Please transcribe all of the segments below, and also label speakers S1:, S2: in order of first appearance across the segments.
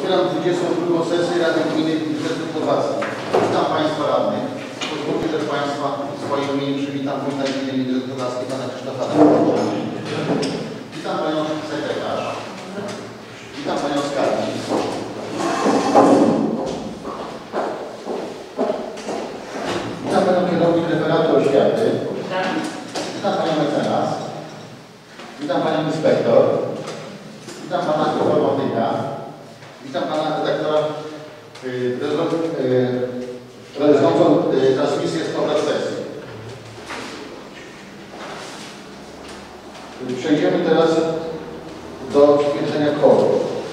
S1: Otwieram 22. sesję Rady Gminy Budżetu Podlaskim. Witam Państwa radnych. Pozwólcie, że Państwa w swoim imieniu przywitam wójta Gminy Budżetu Podlaskim Pana Krzysztofa Dębowicza. Witam Panią sekretarz. Witam Panią skarbnik. Witam Panią kierownik referatu oświaty. Witam Panią mecenas. Witam Panią inspektor. Witam Pana informatyka. Witam Pana redaktora realizującą transmisję z obrad sesji. Przejdziemy teraz do stwierdzenia kworum.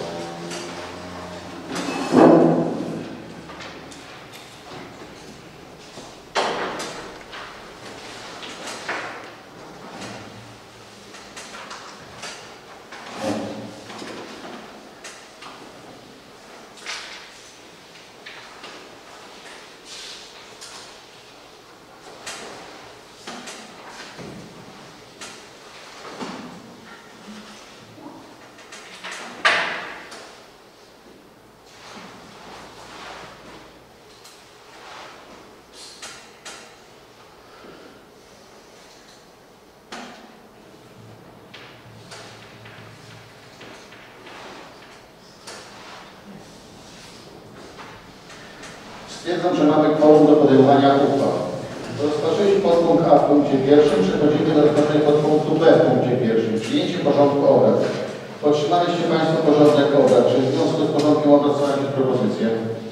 S1: Stwierdzam, że mamy kworum do podejmowania uchwał. Rozpatrzyliśmy podpunkt A w punkcie pierwszym, przechodzimy do rozpatrzenia podpunktu B w punkcie pierwszym. Przyjęcie porządku obrad. Otrzymaliście Państwo porządek obrad. Czy w związku z porządkiem obrad są jakieś propozycje?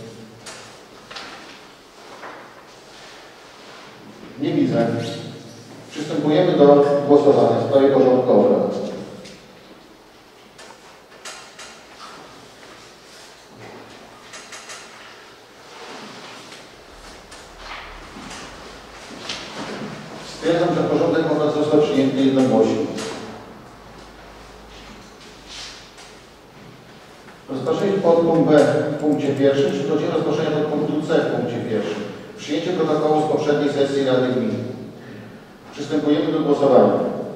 S1: Nie widzę. Przystępujemy do głosowania w sprawie porządku obrad. Stwierdzam, że porządek obrad został przyjęty jednogłośnie. Rozpatrzyliśmy podpunkt B w punkcie pierwszym, przechodzimy do rozpatrzenia podpunktu C w punkcie pierwszym. Przyjęcie protokołu z poprzedniej sesji Rady Gminy. Przystępujemy do głosowania.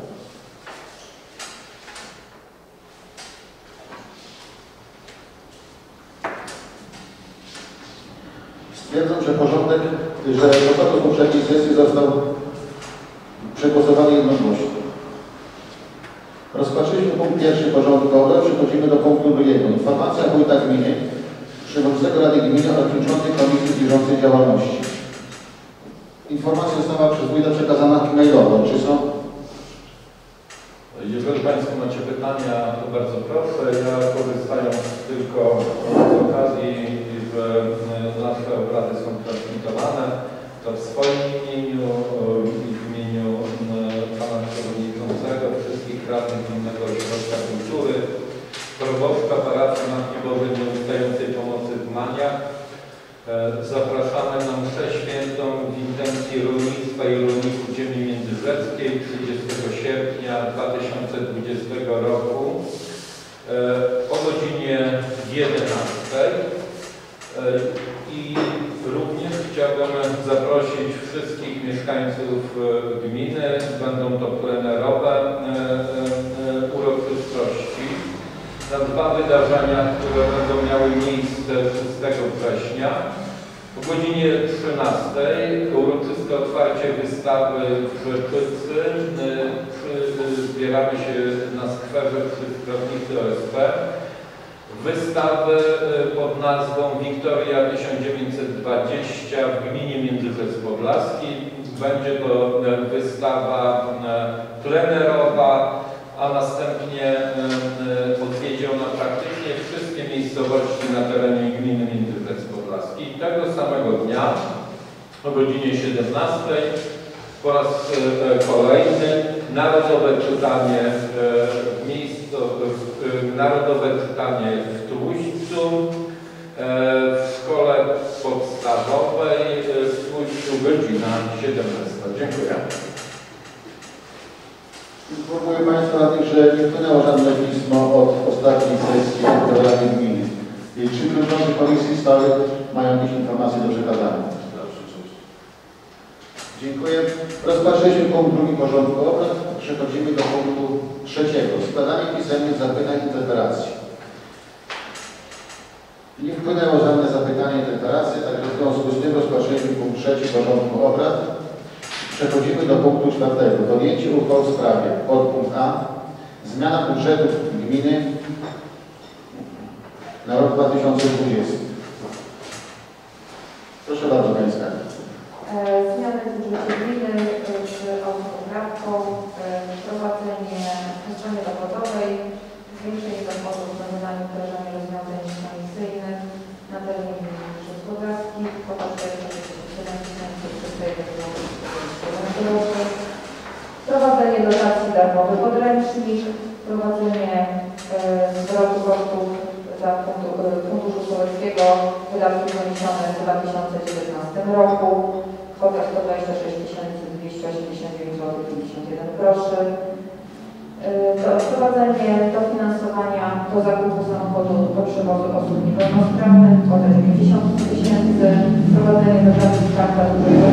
S1: Stwierdzam, że protokół z poprzedniej sesji został przegłosowany jednogłośnie. Rozpatrzyliśmy punkt pierwszy porządku obrad, przechodzimy do punktu drugiego. Informacja wójta gminy, przewodniczącego Rady Gminy oraz przewodniczącej Komisji Bieżącej Działalności. Informacja została przez wójta przekazana e-mailowo. Czy są?
S2: Jeżeli Państwo macie pytania, to bardzo proszę. Ja korzystając tylko z okazji, że nasze obrady są transmitowane, to w swoim imieniu i w imieniu Pana Przewodniczącego, wszystkich radnych Gminnego Ośrodka Kultury, proboszcza parafii Matki Bożej Nieustającej Pomocy w Maniach, zapraszamy na mszę świętą w intencji rolnictwa i rolników ziemi międzyrzeckiej 30 sierpnia 2020 roku o godzinie 11. I również chciałbym zaprosić wszystkich mieszkańców gminy. Będą to plenerowe uroczystości na dwa wydarzenia, które będą miały miejsce 6 września. O godzinie 13 uroczyste otwarcie wystawy w Rzeczycy. Zbieramy się na skwerze przy Strażnicy OSP. Wystawy pod nazwą Wiktoria 1920 w gminie Międzyrzec Podlaski. Będzie to wystawa plenerowa, a następnie odwiedzi ona praktycznie wszystkie miejscowości na terenie gminy Międzyrzec Podlaski. Tego samego dnia o godzinie 17 po raz kolejny narodowe czytanie narodowe czytanie w Tłuszczu, w szkole podstawowej w Tłuszczu godzina 17. Dziękuję.
S1: Informuję Państwa radnych, że nie wpłynęło żadne pismo od ostatniej sesji Rady Gminy. Czy przewodniczący komisji stałych mają jakieś informacje do przekazania? Dziękuję. Rozpatrzyliśmy punkt drugi porządku obrad. Przechodzimy do punktu trzeciego. Składanie pisemnych zapytań i interpelacji. Nie wpłynęło żadne zapytanie i deklaracje, także w związku z tym rozpatrzyliśmy punkt 3 porządku obrad. Przechodzimy do punktu 4. Podjęcie uchwał w sprawie. Podpunkt A. Zmiana budżetu gminy na rok 2020. Proszę bardzo, Pani Skarbnik.
S3: Zmiany w budżecie gminy z autopoprawką, wprowadzenie po stronie dochodowej, zwiększenie dochodów na wydaniu wdrażania rozwiązań emisyjnych na terenie gminy gospodarskich, kwota 437 301 wprowadzenie dotacji darmowy podręcznik, wprowadzenie zwrotu kosztów za Funduszu Sołeckiego wydatki poniesione w 2019 roku, kwota 126 289 zł 51 groszy. Wprowadzenie dofinansowania do zakupu samochodu do przewozu osób niepełnosprawnych, kwota 90 000, wprowadzenie dotacji karta dużego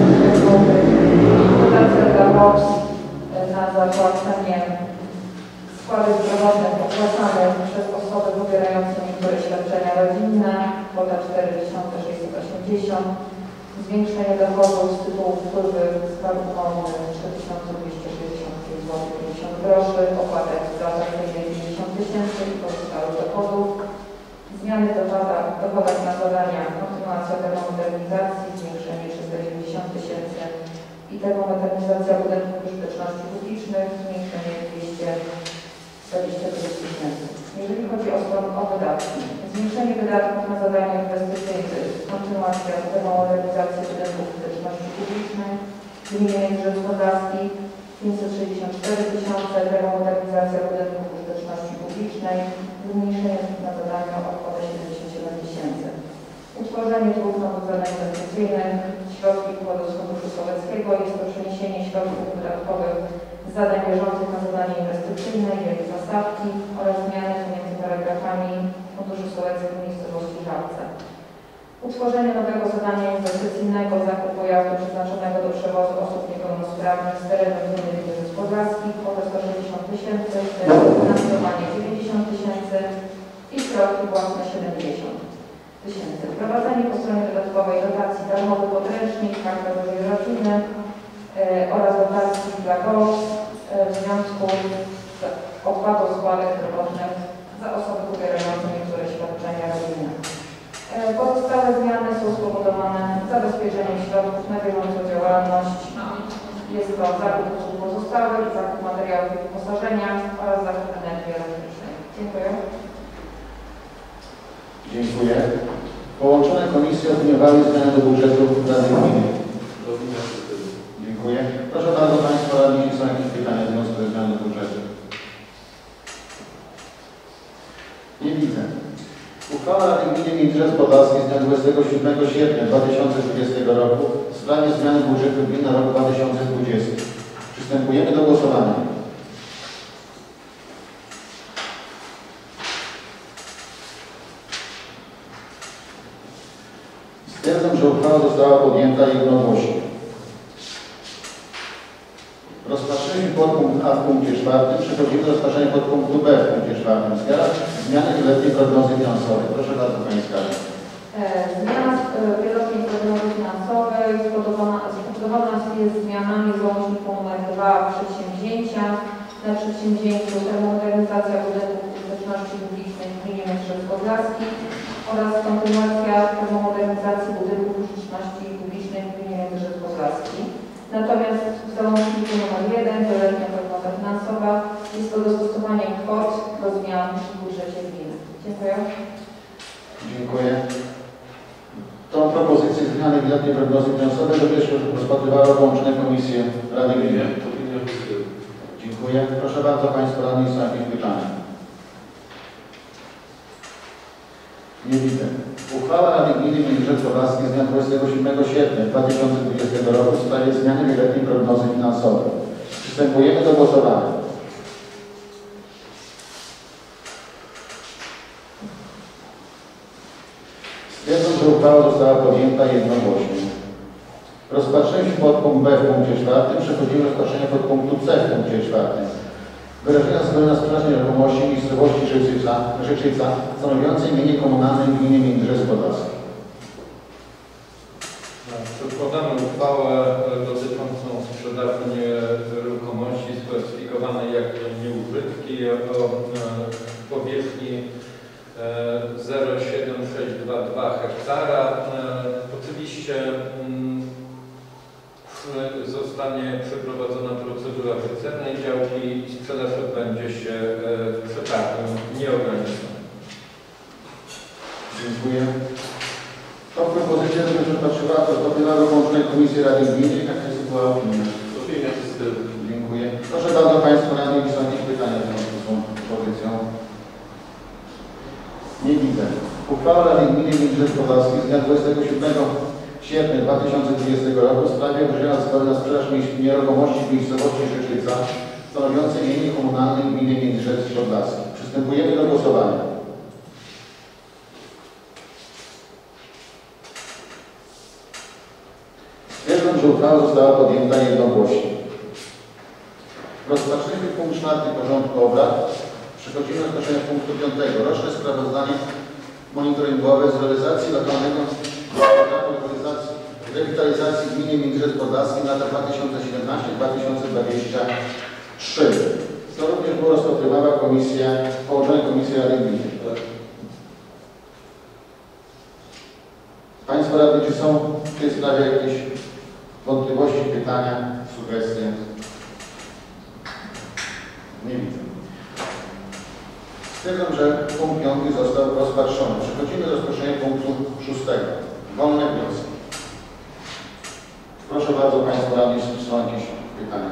S3: dotacja dla ROX na zapłacenie składek zdrowotnych opłacanych przez osoby pobierające niektóre świadczenia rodzinne, kwota 4680, zwiększenie dochodów z tytułu wpływy składów wolnych 3265 zł 50 groszy, opłata eksploatacyjnej 50 000 i pozostałych dochodów, zmiany w dochodach na zadania, kontynuacja termomodernizacji, zwiększenie 390 000 i termomodernizacja budynków użyteczności publicznych, zwiększenie 220 000. Jeżeli chodzi o wydatki, zwiększenie wydatków na zadania inwestycyjne, kontynuacja termomodernizacji budynków użyteczności publicznej, gminy i gospodarskich 564 000, termomodernizacja budynków użyteczności publicznej, zmniejszenie na zadania o kwotę 77 000. Utworzenie dwóch nowych zadań inwestycyjnych, środki wkładu z Funduszu Sołeckiego, jest to przeniesienie środków wydatkowych z zadań bieżących na zadanie inwestycyjne i jego zastawki oraz zmiany pomiędzy paragrafami Funduszu Sołeckiego w miejscowości Żabce. Utworzenie nowego zadania inwestycyjnego, zakup pojazdu przeznaczonego do przewozu osób niepełnosprawnych z terenów gminy i gospodarskich, kwota 160 000, finansowanie 90 000 i środki własne 70 000. Wprowadzenie po stronie dodatkowej dotacji darmowy podręcznik, karta dużej rodziny oraz dotacji dla GOS w związku z opłatą składek zdrowotnych za osoby pobierające niektóre świadczenia rodzinne. Pozostałe zmiany są spowodowane zabezpieczeniem środków na bieżącą działalność. Jest to zakup usług pozostałych, zakup materiałów i wyposażenia oraz zakup energii elektrycznej. Dziękuję.
S1: Dziękuję. Połączone komisje opiniowały zmiany do budżetu Rady Gminy. Dziękuję. Proszę bardzo Państwa radnych, jeśli są jakieś pytania w związku ze zmianą budżetu. Nie widzę. Uchwała Rady Gminy Międzyrzec Podlaski z dnia 27 sierpnia 2020 roku w sprawie zmiany budżetu gminy na rok 2020. Przystępujemy do głosowania. Stwierdzam, że uchwała została podjęta jednogłośnie. Rozpatrzyliśmy podpunkt A w punkcie 4. Przechodzimy do rozpatrzenia podpunktu B w punkcie 4. Zmiany wieloletniej prognozy finansowej. Proszę bardzo, Pani Skarbnik.
S3: Zmiana wieloletniej prognozy finansowej spowodowana jest zmianami w załączniku nr 2 przedsięwzięcia. Na przedsięwzięciu termomodernizacja budynków użyteczności publicznej w gminie Międzyrzec Podlaski oraz kontynuacja termomodernizacji budynków użyteczności publicznej w gminie Międzyrzec Podlaski. Natomiast w załączniku nr 1 wieloletnia prognoza finansowa jest to dostosowanie kwot do zmian w budżecie gminy. Dziękuję.
S1: Dziękuję. Tą propozycję zmiany wieloletniej prognozy finansowej również rozpatrywały połączone komisje Rady Gminy. Dziękuję. Proszę bardzo Państwa radnych, są jakieś pytania? Nie widzę. Uchwała Rady Gminy Międzyrzec Podlaski z dnia 27 sierpnia 2020 roku w sprawie zmiany wieloletniej prognozy finansowej. Przystępujemy do głosowania. Stwierdzam, że uchwała została podjęta jednogłośnie. Rozpatrzyliśmy podpunkt B w punkcie 4. Przechodzimy do rozpatrzenia podpunktu C w punkcie 4. wyrażenia zgody na sprzedaż nieruchomości w miejscowości Rzeczyca stanowiącej mienie komunalne w gminie Międzyrzec Podlaski.
S2: Przedkładamy uchwałę dotyczącą sprzedaży nieruchomości sklasyfikowanej jako nieużytki o powierzchni 07622 hektara. Oczywiście zostanie przeprowadzona procedura wyceny działki i sprzedaż odbędzie się w przetargu nieograniczonym.
S1: Dziękuję. Tą propozycję rozpatrzyła łącznej Komisji Rady Gminy. Jaka jest była opinia?
S4: Opinia pozytywna.
S1: Dziękuję. Proszę bardzo Państwa radnych, czy są jakieś pytania w związku z tą propozycją? Nie widzę. Uchwała Rady Gminy Międzyrzec Podlaski z dnia 27 sierpnia 2020 roku w sprawie wyrażenia zgody na sprzedaż nieruchomości w miejscowości Rzeczyca stanowiącej mienie komunalne gminy Międzyrzec Podlaski. Przystępujemy do głosowania. Stwierdzam, że uchwała została podjęta jednogłośnie. Rozpatrzyliśmy punkt 4 porządku obrad. Przechodzimy do rozpatrzenia punktu 5. Roczne sprawozdanie monitoringowe z realizacji lokalnego programu rewitalizacji gminy Międzyrzec Podlaski na lata 2017-2023. To również było rozpatrywana połączona Komisja Rady Gminy. Państwo radni, czy są w tej sprawie jakieś wątpliwości, pytania, sugestie? Nie widzę. Stwierdzam, że punkt 5 został rozpatrzony. Przechodzimy do rozpatrzenia punktu 6. Wolne wnioski. Proszę bardzo Państwa radni, czy są jakieś pytania?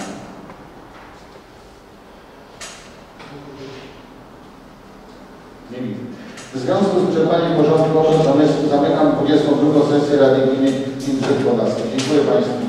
S1: Nie widzę. W związku z wyczerpaniem porządku obrad zamykam 22. sesję Rady Gminy Międzyrzec Podlaski. Dziękuję Państwu.